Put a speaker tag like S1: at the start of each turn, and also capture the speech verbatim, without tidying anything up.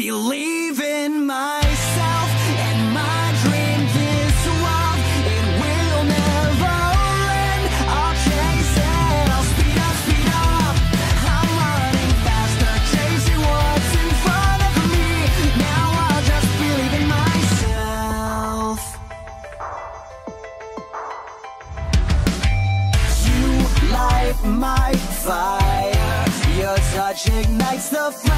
S1: believe in myself and my dream. This world, it will never end. I'll chase it, I'll speed up, speed up. I'm running faster, chasing what's in front of me. Now I'll just believe in myself. You light my fire, your touch ignites the fire.